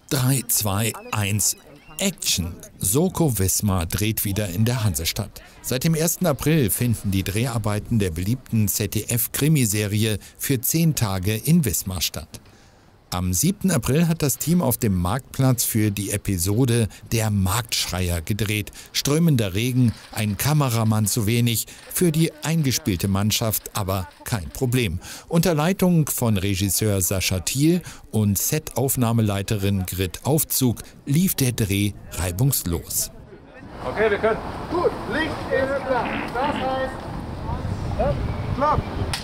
3, 2, 1, Action! Soko Wismar dreht wieder in der Hansestadt. Seit dem 1. April finden die Dreharbeiten der beliebten ZDF-Krimiserie für 10 Tage in Wismar statt. Am 7. April hat das Team auf dem Marktplatz für die Episode Der Marktschreier gedreht. Strömender Regen, ein Kameramann zu wenig, für die eingespielte Mannschaft aber kein Problem. Unter Leitung von Regisseur Sascha Thiel und Setaufnahmeleiterin Grit Aufzug lief der Dreh reibungslos. Okay, wir können. Gut, Licht ist klar. Das heißt, Klopp.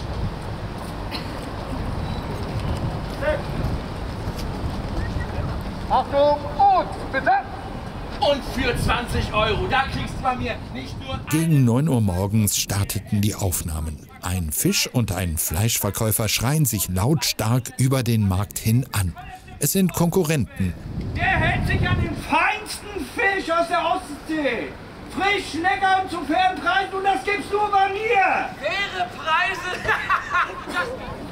Achtung, und bitte! Und für 20 €, da kriegst du bei mir nicht nur... Gegen 9 Uhr morgens starteten die Aufnahmen. Ein Fisch- und ein Fleischverkäufer schreien sich lautstark über den Markt hin an. Es sind Konkurrenten. Der hält sich an den feinsten Fisch aus der Ostsee. Frisch, lecker und zu fairen Preisen, und das gibt's nur bei mir. Faire Preise?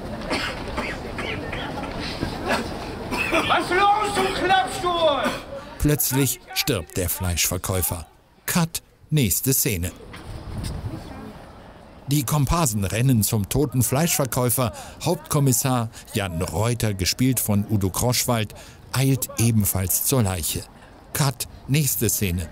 Was los, du Klappstuhl? Plötzlich stirbt der Fleischverkäufer. Cut, nächste Szene. Die Komparsen rennen zum toten Fleischverkäufer. Hauptkommissar Jan Reuter, gespielt von Udo Kroschwald, eilt ebenfalls zur Leiche. Cut, nächste Szene.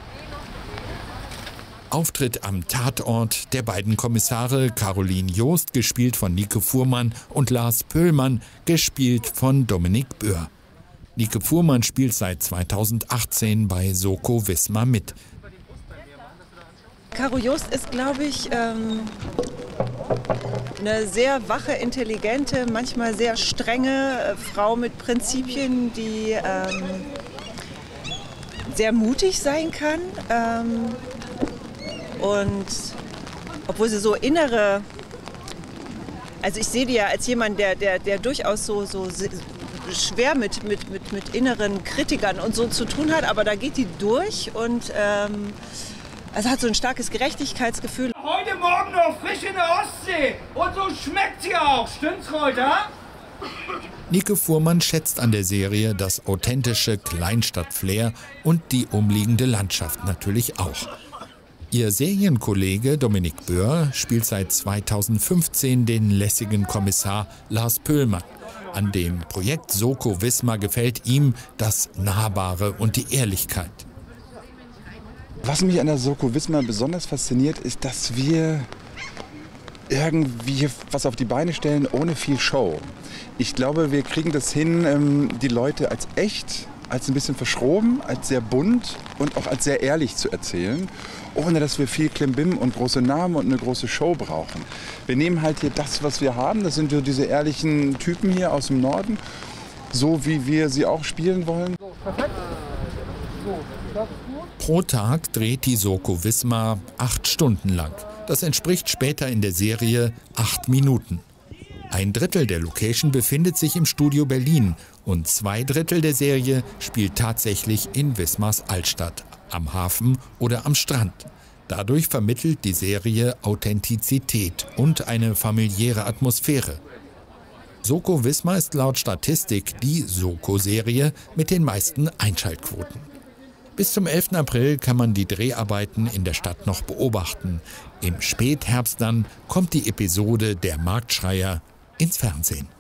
Auftritt am Tatort der beiden Kommissare Caroline Joost, gespielt von Nike Fuhrmann, und Lars Pöhlmann, gespielt von Dominik Böhr. Nike Fuhrmann spielt seit 2018 bei Soko Wismar mit. Caro Joost ist, glaube ich, eine sehr wache, intelligente, manchmal sehr strenge Frau mit Prinzipien, die sehr mutig sein kann. Und obwohl sie so innere, also ich sehe die ja als jemand, der durchaus so schwer mit inneren Kritikern und so zu tun hat, aber da geht die durch und also hat so ein starkes Gerechtigkeitsgefühl. Heute Morgen noch frisch in der Ostsee und so schmeckt sie auch, stimmt's, Reuter? Nike Fuhrmann schätzt an der Serie das authentische Kleinstadt-Flair und die umliegende Landschaft natürlich auch. Ihr Serienkollege Dominik Böhr spielt seit 2015 den lässigen Kommissar Lars Pöhlmann. An dem Projekt Soko Wismar gefällt ihm das Nahbare und die Ehrlichkeit. Was mich an der Soko Wismar besonders fasziniert, ist, dass wir irgendwie was auf die Beine stellen ohne viel Show. Ich glaube, wir kriegen das hin, die Leute als echt, als ein bisschen verschroben, als sehr bunt und auch als sehr ehrlich zu erzählen, ohne dass wir viel Klimbim und große Namen und eine große Show brauchen. Wir nehmen halt hier das, was wir haben, das sind diese ehrlichen Typen hier aus dem Norden, so wie wir sie auch spielen wollen. Pro Tag dreht die Soko Wismar 8 Stunden lang. Das entspricht später in der Serie 8 Minuten. 1/3 der Location befindet sich im Studio Berlin und 2/3 der Serie spielt tatsächlich in Wismars Altstadt, am Hafen oder am Strand. Dadurch vermittelt die Serie Authentizität und eine familiäre Atmosphäre. Soko Wismar ist laut Statistik die Soko-Serie mit den meisten Einschaltquoten. Bis zum 11. April kann man die Dreharbeiten in der Stadt noch beobachten. Im Spätherbst dann kommt die Episode Der Marktschreier ins Fernsehen.